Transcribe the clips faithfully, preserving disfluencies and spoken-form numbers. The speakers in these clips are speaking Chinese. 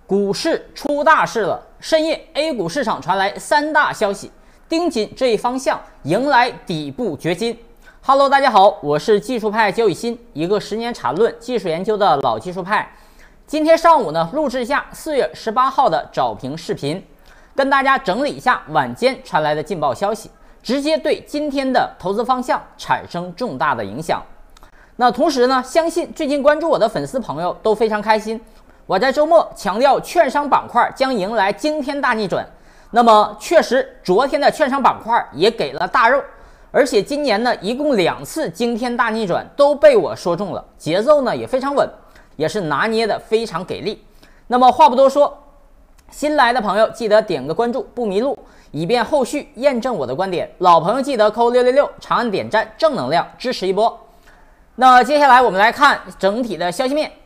股市出大事了！深夜 A 股市场传来三大消息，盯紧这一方向，迎来底部掘金。Hello， 大家好，我是技术派焦雨欣，一个十年缠论技术研究的老技术派。今天上午呢，录制一下四月十八号的早评视频，跟大家整理一下晚间传来的劲爆消息，直接对今天的投资方向产生重大的影响。那同时呢，相信最近关注我的粉丝朋友都非常开心。我在周末强调，券商板块将迎来惊天大逆转。那么，确实，昨天的券商板块也给了大肉，而且今年呢，一共两次惊天大逆转都被我说中了，节奏呢也非常稳，也是拿捏的非常给力。那么话不多说，新来的朋友记得点个关注，不迷路，以便后续验证我的观点。老朋友记得扣六六六，长按点赞，正能量支持一波。那接下来我们来看整体的消息面。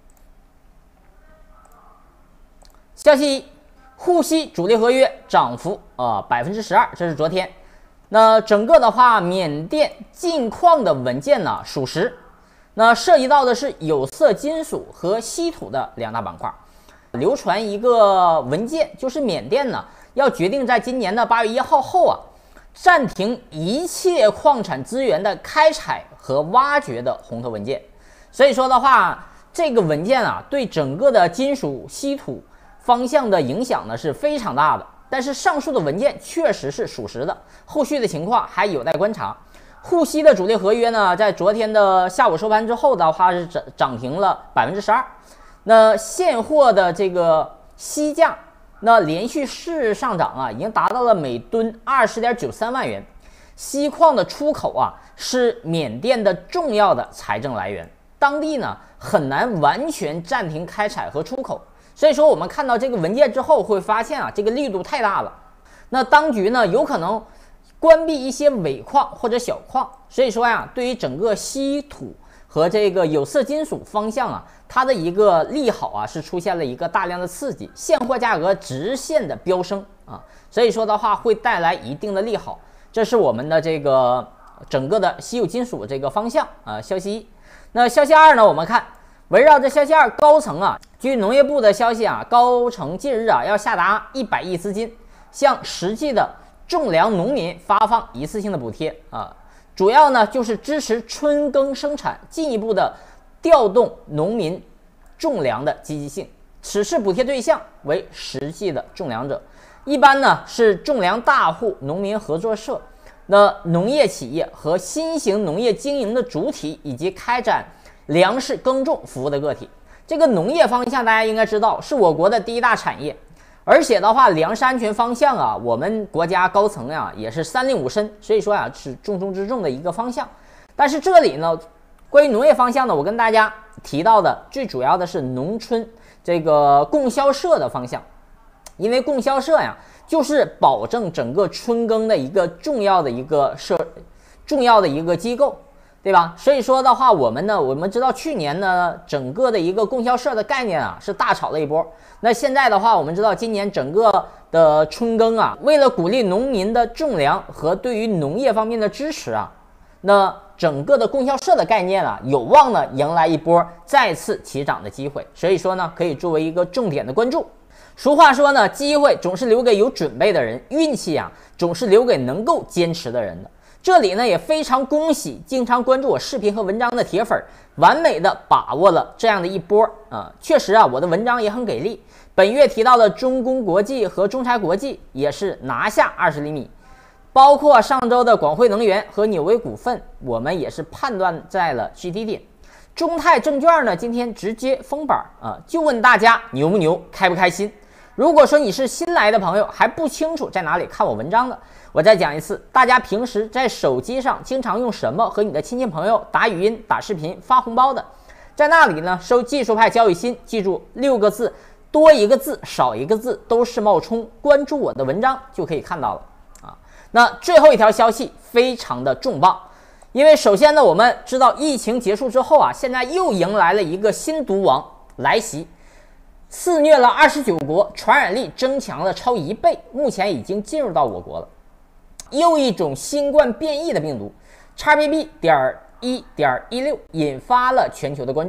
消息一，沪西主力合约涨幅啊百分之十二，这是昨天。那整个的话，缅甸禁矿的文件呢属实，那涉及到的是有色金属和稀土的两大板块。流传一个文件，就是缅甸呢要决定在今年的八月一号后啊，暂停一切矿产资源的开采和挖掘的红头文件。所以说的话，这个文件啊，对整个的金属稀土方向的影响呢是非常大的，但是上述的文件确实是属实的，后续的情况还有待观察。沪西的主力合约呢，在昨天的下午收盘之后的话是涨涨停了百分之十二。那现货的这个锡价，那连续四日上涨啊，已经达到了每吨二十点九三万元。锡矿的出口啊，是缅甸的重要的财政来源，当地呢很难完全暂停开采和出口。所以说，我们看到这个文件之后，会发现啊，这个力度太大了。那当局呢，有可能关闭一些尾矿或者小矿。所以说呀，对于整个稀土和这个有色金属方向啊，它的一个利好啊，是出现了一个大量的刺激，现货价格直线的飙升啊。所以说的话，会带来一定的利好。这是我们的这个整个的稀有金属这个方向啊。消息一，那消息二呢，我们看。围绕着消息二，高层啊，据农业部的消息啊，高层近日啊要下达一百亿资金，向实际的种粮农民发放一次性的补贴啊，主要呢就是支持春耕生产，进一步的调动农民种粮的积极性。此次补贴对象为实际的种粮者，一般呢是种粮大户、农民合作社、那农业企业和新型农业经营的主体，以及开展粮食耕种服务的个体。这个农业方向大家应该知道是我国的第一大产业，而且的话，粮食安全方向啊，我们国家高层呀、啊、也是三令五申，所以说啊是重中之重的一个方向。但是这里呢，关于农业方向呢，我跟大家提到的最主要的是农村这个供销社的方向，因为供销社呀，就是保证整个春耕的一个重要的一个社重要的一个机构。对吧？所以说的话，我们呢，我们知道去年呢，整个的一个供销社的概念啊，是大炒了一波。那现在的话，我们知道今年整个的春耕啊，为了鼓励农民的种粮和对于农业方面的支持啊，那整个的供销社的概念啊，有望呢迎来一波再次起涨的机会。所以说呢，可以作为一个重点的关注。俗话说呢，机会总是留给有准备的人，运气啊，总是留给能够坚持的人的。这里呢也非常恭喜经常关注我视频和文章的铁粉，完美的把握了这样的一波啊！确实啊，我的文章也很给力。本月提到的中公国际和中柴国际也是拿下二十厘米，包括上周的广汇能源和纽威股份，我们也是判断在了最低点。中泰证券呢今天直接封板啊，就问大家牛不牛，开不开心？如果说你是新来的朋友，还不清楚在哪里看我文章的，我再讲一次，大家平时在手机上经常用什么和你的亲戚朋友打语音、打视频、发红包的，在那里呢搜技术派焦雨欣，记住六个字，多一个字少一个字都是冒充，关注我的文章就可以看到了啊。那最后一条消息非常的重磅，因为首先呢，我们知道疫情结束之后啊，现在又迎来了一个新毒王来袭。肆虐了二十九国，传染力增强了超一倍，目前已经进入到我国了。又一种新冠变异的病毒 ，X B B 点一点一六引发了全球的关注。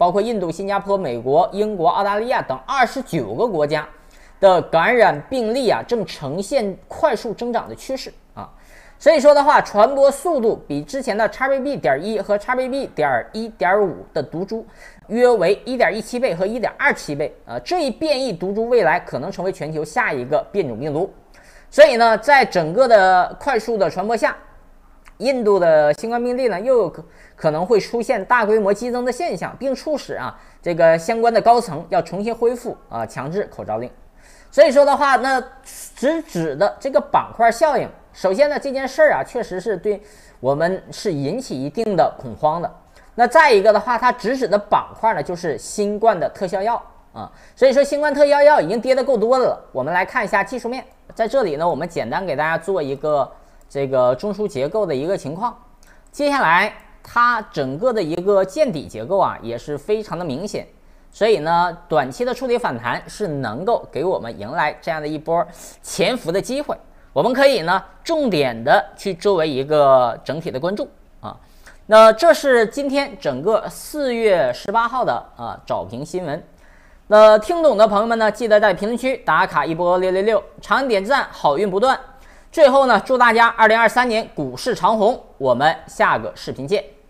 包括印度、新加坡、美国、英国、澳大利亚等二十九个国家的感染病例啊，正呈现快速增长的趋势啊。所以说的话，传播速度比之前的 X B B. 点一和 X B B. 点一点五的毒株约为 一点一七 倍和 一点二七 倍啊。这一变异毒株未来可能成为全球下一个变种病毒。所以呢，在整个的快速的传播下，印度的新冠病例呢又有可可能会出现大规模激增的现象，并促使啊这个相关的高层要重新恢复啊强制口罩令。所以说的话，那直指的这个板块效应，首先呢，这件事儿啊，确实是对我们是引起一定的恐慌的。那再一个的话，它直指的板块呢，就是新冠的特效药啊。所以说，新冠特效药已经跌得够多的了。我们来看一下技术面，在这里呢，我们简单给大家做一个这个中枢结构的一个情况。接下来，它整个的一个见底结构啊，也是非常的明显。所以呢，短期的触底反弹是能够给我们迎来这样的一波潜伏的机会。我们可以呢，重点的去作为一个整体的关注啊。那这是今天整个四月十八号的啊早评新闻。那听懂的朋友们呢，记得在评论区打卡一波六六六，长按点赞，好运不断。最后呢，祝大家二零二三年股市长红。我们下个视频见。